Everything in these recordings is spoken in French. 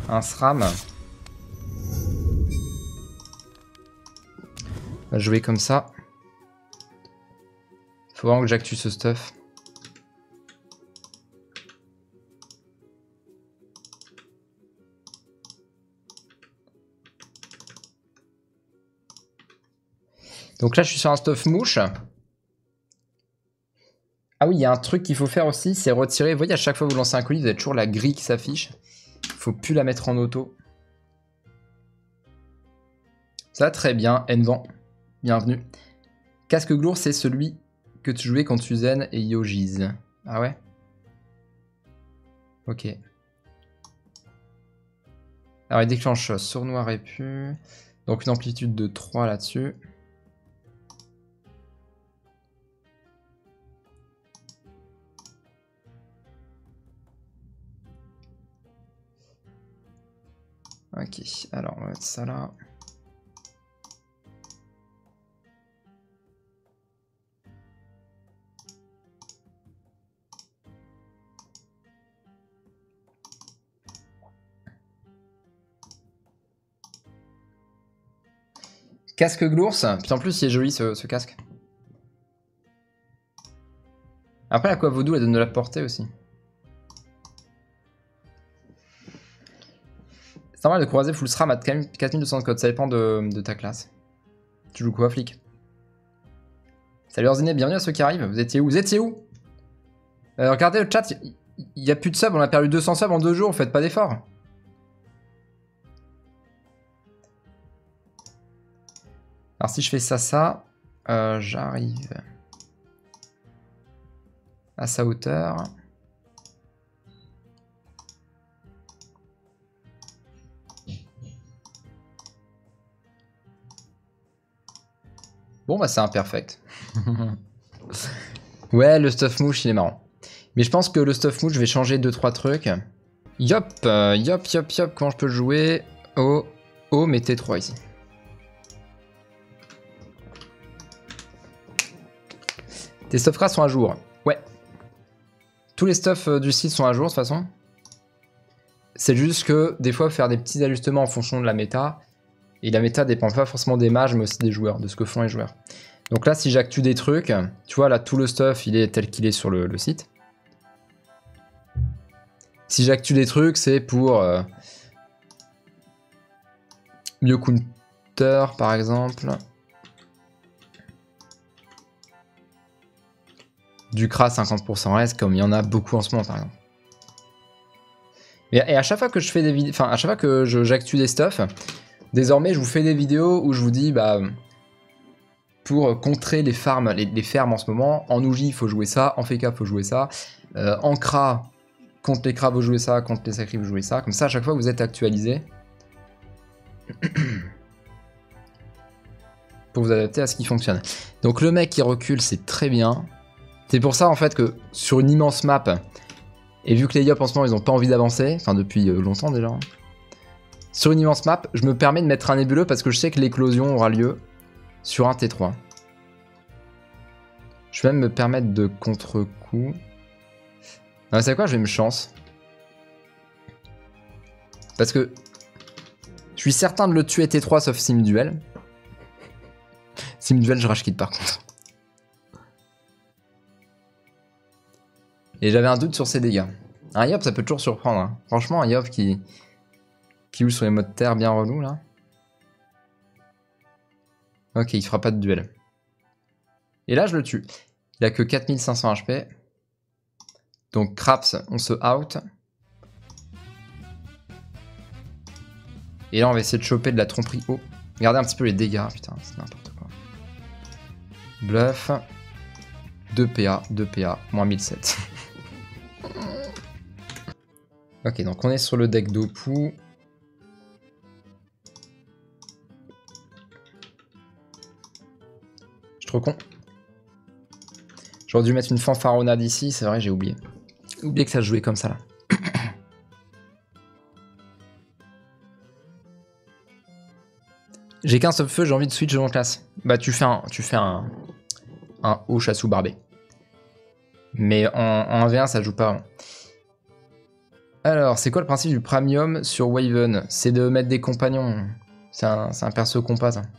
Un SRAM. On va jouer comme ça. Faut vraiment que j'actue ce stuff. Donc là, je suis sur un stuff mouche. Ah oui, il y a un truc qu'il faut faire aussi, c'est retirer. Vous voyez, à chaque fois que vous lancez un colis, vous avez toujours la grille qui s'affiche. Il faut plus la mettre en auto. Ça, très bien. Envan, bienvenue. Casque Glour, c'est celui que tu jouais contre Suzen et Yogiz. Ah ouais? Ok. Alors, il déclenche sournois et pu. Donc, une amplitude de 3 là-dessus. Ok, alors on va mettre ça là. Casque Glours, puis en plus il est joli ce casque. Après la Aqua Vaudou elle donne de la portée aussi. C'est normal de croiser full SRAM à 4200 de code, ça dépend de ta classe. Tu joues quoi, flic? Salut Orziné, bienvenue à ceux qui arrivent. Vous étiez où? Vous étiez où? Regardez le chat, il n'y a plus de subs, on a perdu 200 subs en 2 jours, faites pas d'efforts. Alors si je fais ça, j'arrive à sa hauteur. Bon bah c'est imperfect. Ouais, le stuff mouche il est marrant. Mais je pense que le stuff mouche je vais changer 2-3 trucs. Yop, comment je peux le jouer? Oh, mais T3 ici. Tes stuffcraft sont à jour. Ouais. Tous les stuffs du site sont à jour de toute façon. C'est juste que des fois, faire des petits ajustements en fonction de la méta. Et la méta dépend pas forcément des mages, mais aussi des joueurs, de ce que font les joueurs. Donc là, si j'actue des trucs, tu vois, là, tout le stuff, il est tel qu'il est sur le site. Si j'actue des trucs, c'est pour mieux counter, par exemple. Du CRA 50% reste, comme il y en a beaucoup en ce moment, par exemple. Et à chaque fois que je fais des vidéos, enfin, à chaque fois que j'actue des stuff, désormais, je vous fais des vidéos où je vous dis, bah, pour contrer les farms, les fermes en ce moment, en Ouji, il faut jouer ça, en FK, il faut jouer ça, en CRA, contre les CRA, vous jouez ça, contre les sacrés, vous jouez ça. Comme ça, à chaque fois, vous êtes actualisé. Pour vous adapter à ce qui fonctionne. Donc, le mec qui recule, c'est très bien. C'est pour ça, en fait, que sur une immense map, et vu que les Yop, en ce moment, ils n'ont pas envie d'avancer, enfin, depuis longtemps déjà, hein, sur une immense map, je me permets de mettre un nébuleux parce que je sais que l'éclosion aura lieu sur un T3. Je vais même me permettre de contre-coup. Vous savez quoi, je vais me chance. Parce que je suis certain de le tuer T3 sauf Sim Duel. Sim Duel, je rage quitte par contre. Et j'avais un doute sur ses dégâts. Un Yop, ça peut toujours surprendre. Hein. Franchement, un Yop qui joue sur les modes terre bien relou là. Ok, il fera pas de duel. Et là, je le tue. Il a que 4500 HP. Donc, Craps, on se out. Et là, on va essayer de choper de la tromperie haut. Regardez un petit peu les dégâts. Putain, c'est n'importe quoi. Bluff. 2 PA, moins 1007. Ok, donc on est sur le deck d'Opu. Je suis trop con. J'aurais dû mettre une fanfaronnade ici, c'est vrai, j'ai oublié. J'ai oublié que ça se jouait comme ça là. J'ai qu'un seul feu, j'ai envie de switch en classe. Bah tu fais un haut chassou barbé. Mais en 1v1 ça joue pas. Alors, c'est quoi le principe du premium sur Waven? C'est de mettre des compagnons. C'est un perso compas, ça.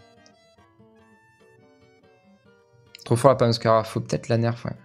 Trop fort la Panoscara. Faut peut-être la nerf, ouais.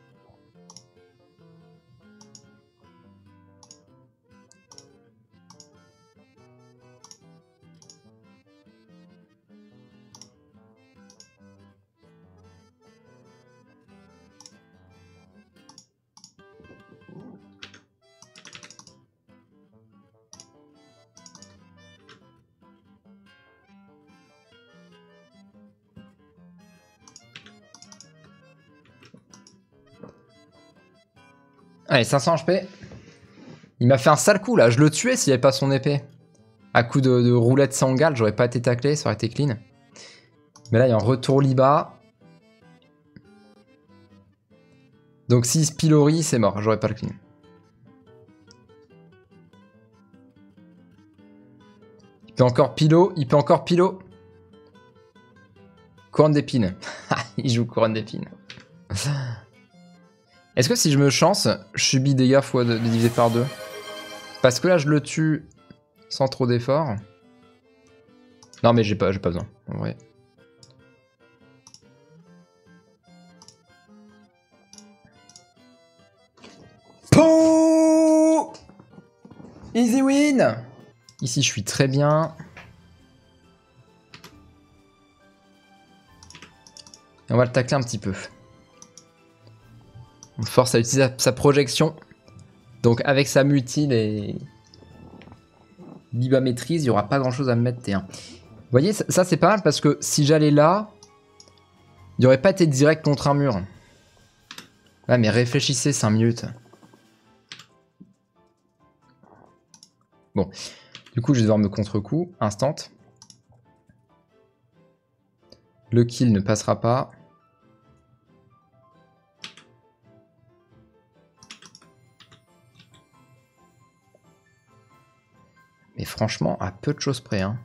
Allez, 500 HP. Il m'a fait un sale coup là, je le tuais s'il n'y avait pas son épée. À coup de roulette sangale, j'aurais pas été taclé, ça aurait été clean. Mais là, il y a un retour Liba. Donc s'il se pilori, c'est mort, j'aurais pas le clean. Il peut encore pilo, il peut encore pilo. Couronne d'épines. Il joue couronne d'épines. Est-ce que si je me chance, je subis dégâts divisé par 2? Parce que là, je le tue sans trop d'efforts. Non, mais j'ai pas besoin, en vrai. Pouh! Easy win! Ici, je suis très bien. Et on va le tacler un petit peu. On le force à utiliser sa projection. Donc avec sa multi et Liba maîtrise, il n'y aura pas grand chose à me mettre T1. Vous voyez, ça c'est pas mal parce que si j'allais là, il n'y aurait pas été direct contre un mur. Ouais, mais réfléchissez 5 minutes. Bon, du coup je vais devoir me contre-coup, instant. Le kill ne passera pas. Mais franchement, à peu de choses près. Hein.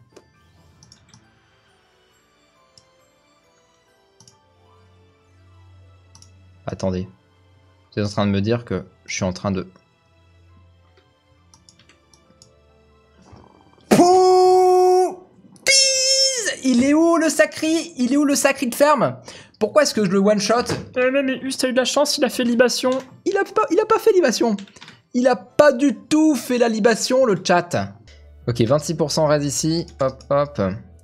Attendez. Vous êtes en train de me dire que je suis en train de... Pouh! Il est où le sacri? Il est où le sacri de ferme? Pourquoi est-ce que je le one-shot? MaisUst a eu de la chance, il a fait libation. Il a pas fait libation. Il a pas du tout fait la libation, le chat. Ok, 26% reste ici. Hop, hop.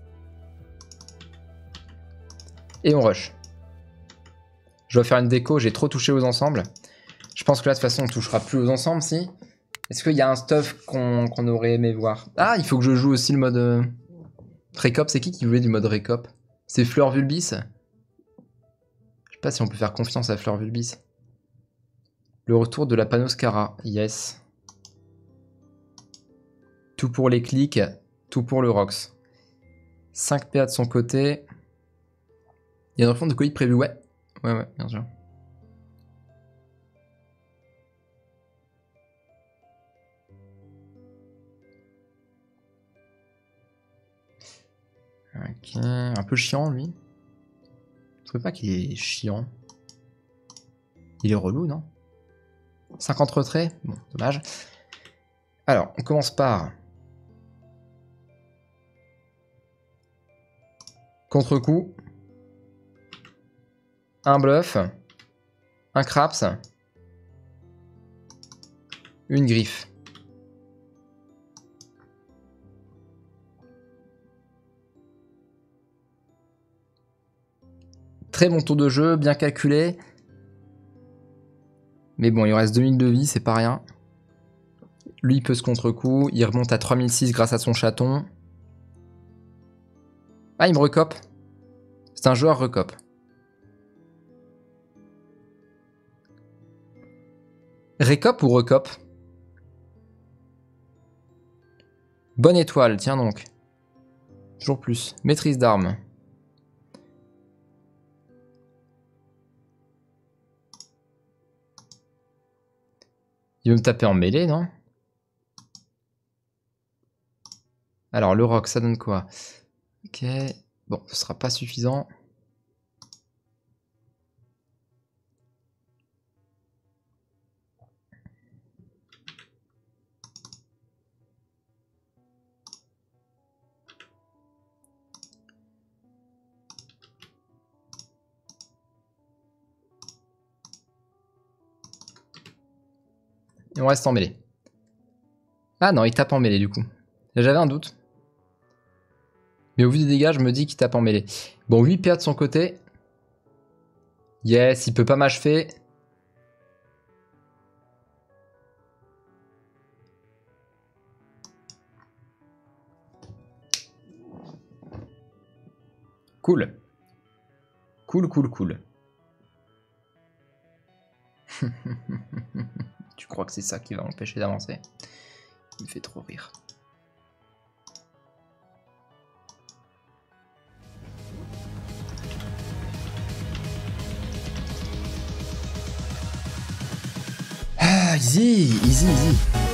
Et on rush. Je dois faire une déco, j'ai trop touché aux ensembles. Je pense que là, de toute façon, on touchera plus aux ensembles, si. Est-ce qu'il y a un stuff qu'on aurait aimé voir? Ah, il faut que je joue aussi le mode... Récop, c'est qui voulait du mode récop? C'est Fleur Vulbis? Je sais pas si on peut faire confiance à Fleur Vulbis. Le retour de la Panoscara, yes. Tout pour les clics, tout pour le Rox. 5 PA de son côté. Il y a une refonte de colis prévue, ouais. Ouais, bien sûr. Ok, un peu chiant lui. Je trouve pas qu'il est chiant. Il est relou, non? 50 retraits? Bon, dommage. Alors, on commence par... Contre-coup. Un bluff. Un craps. Une griffe. Très bon tour de jeu, bien calculé. Mais bon, il reste 2000 de vie, c'est pas rien. Lui, il peut se contre-coup. Il remonte à 3006 grâce à son chaton. Ah, il me recope. C'est un joueur recope. Récop ou recop? Bonne étoile, tiens donc. Toujours plus. Maîtrise d'armes. Il veut me taper en mêlée, non? Alors, le rock, ça donne quoi? Ok. Bon, ce sera pas suffisant. Et on reste en mêlée. Ah non, il tape en mêlée du coup. J'avais un doute. Mais au vu des dégâts, je me dis qu'il tape en mêlée. Bon, 8 PA de son côté. Yes, il peut pas m'achever. Cool. Cool, cool, cool. Tu crois que c'est ça qui va m'empêcher d'avancer? Il me fait trop rire. Ah, easy, easy, easy.